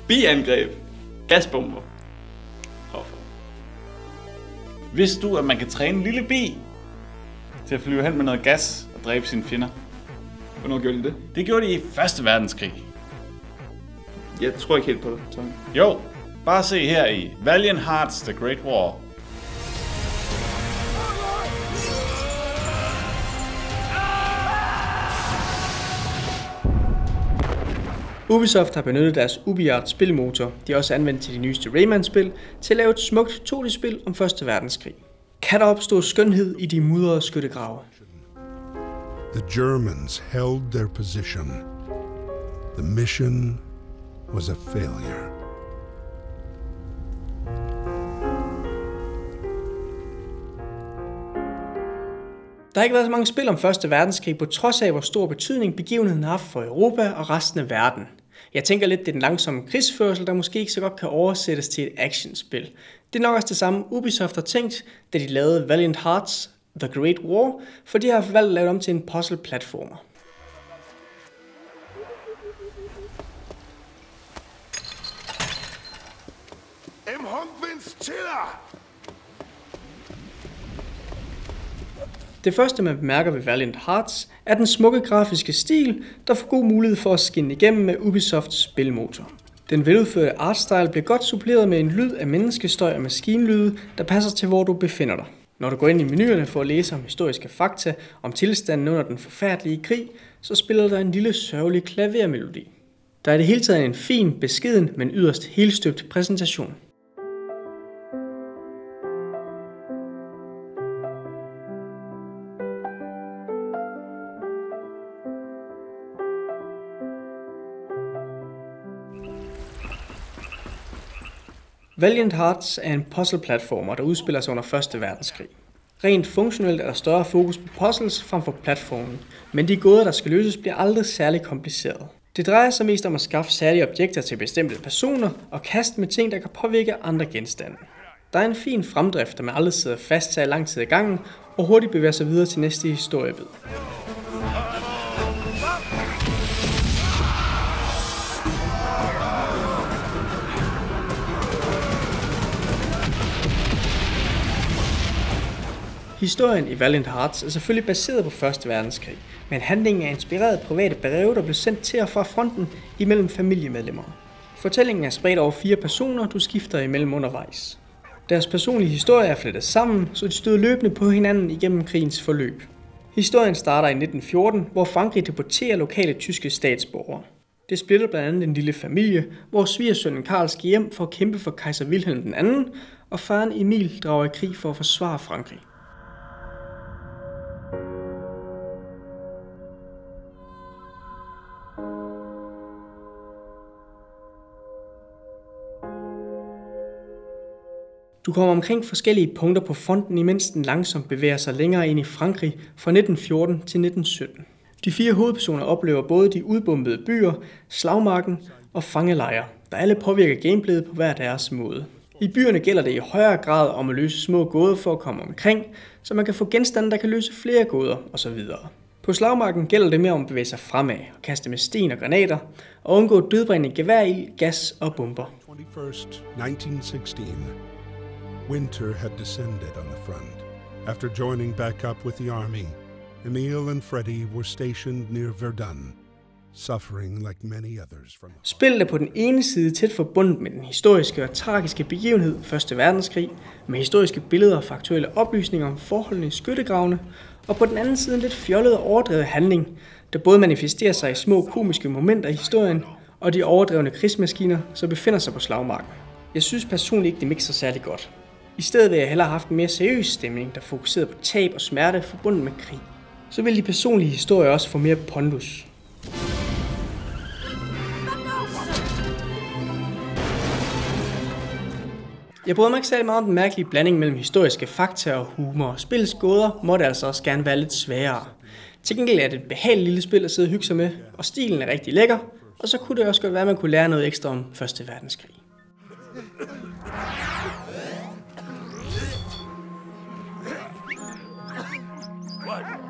Biangreb. Gasbomber. Vidste du, at man kan træne en lille bi til at flyve hen med noget gas og dræbe sine fjender? Hvornår gjorde de det? Det gjorde de i 1. verdenskrig. Jeg tror ikke helt på det, Tommy. Jo, bare se her i Valiant Hearts The Great War. Ubisoft har benyttet deres UbiArt spilmotor, de er også anvendt til de nyeste Rayman-spil, til at lave et smukt 2D-spil om 1. verdenskrig. Kan der opstå skønhed i de mudrede skyttegrave? The Germans held their position. The mission was a failure. Der har ikke været så mange spil om 1. verdenskrig, på trods af hvor stor betydning begivenheden har haft for Europa og resten af verden. Jeg tænker lidt, det er den langsomme krigsførsel, der måske ikke så godt kan oversættes til et actionspil. Det er nok også det samme Ubisoft har tænkt, da de lavede Valiant Hearts The Great War, for de har valgt at lave dem til en puzzle-platformer. Det første, man bemærker ved Valiant Hearts, er den smukke grafiske stil, der får god mulighed for at skinne igennem med Ubisofts spilmotor. Den veludførte artstyle bliver godt suppleret med en lyd af menneskestøj og maskinlyde, der passer til, hvor du befinder dig. Når du går ind i menuerne for at læse om historiske fakta om tilstanden under den forfærdelige krig, så spiller der en lille sørgelig klavermelodi. Der er i det hele taget en fin, beskeden, men yderst helstøbt præsentation. Valiant Hearts er en puzzle-platformer, der udspiller sig under 1. verdenskrig. Rent funktionelt er der større fokus på puzzles frem for platformen, men de gåder, der skal løses, bliver aldrig særlig komplicerede. Det drejer sig mest om at skaffe særlige objekter til bestemte personer og kaste med ting, der kan påvirke andre genstande. Der er en fin fremdrift, der man aldrig sidder fast til i lang tid ad gangen og hurtigt bevæger sig videre til næste historiebid. Historien i Valiant Hearts er selvfølgelig baseret på 1. verdenskrig, men handlingen er inspireret af private breve, der blev sendt til og fra fronten imellem familiemedlemmer. Fortællingen er spredt over 4 personer, du skifter imellem undervejs. Deres personlige historie er flettet sammen, så de støder løbende på hinanden igennem krigens forløb. Historien starter i 1914, hvor Frankrig deporterer lokale tyske statsborgere. Det splitter blandt andet en lille familie, hvor svigersønnen Karl skal hjem for at kæmpe for kejser Wilhelm II, og faren Emil drager i krig for at forsvare Frankrig. Du kommer omkring forskellige punkter på fronten, imens den langsomt bevæger sig længere ind i Frankrig fra 1914 til 1917. De 4 hovedpersoner oplever både de udbombede byer, slagmarken og fangelejre, der alle påvirker gameplayet på hver deres måde. I byerne gælder det i højere grad om at løse små gåder for at komme omkring, så man kan få genstande, der kan løse flere gåder osv. På slagmarken gælder det mere om at bevæge sig fremad og kaste med sten og granater og undgå dødbringende geværild, gas og bomber. 21st, 1916. Winter had descended on the front. After joining back up with the army, Emil and Freddy were stationed near Verdun, suffering like many others from... Spillet er på den ene side tæt forbundet med den historiske og tragiske begivenhed 1. verdenskrig, med historiske billeder og faktuelle oplysninger om forholdene i skyttegravene, og på den anden side en lidt fjollet og overdrevet handling, der både manifesterer sig i små komiske momenter i historien og de overdrevne krigsmaskiner, som befinder sig på slagmarken. Jeg synes personligt ikke, det mixer særlig godt. I stedet ville jeg hellere have haft en mere seriøs stemning, der fokuserede på tab og smerte forbundet med krig. Så ville de personlige historier også få mere pondus. Jeg bryder mig ikke særlig meget om den mærkelige blanding mellem historiske fakta og humor. Spillets gåder måtte altså også gerne være lidt sværere. Til gengæld er det et behageligt lille spil at sidde og hygge sig med, og stilen er rigtig lækker, og så kunne det også godt være, at man kunne lære noget ekstra om 1. verdenskrig. What?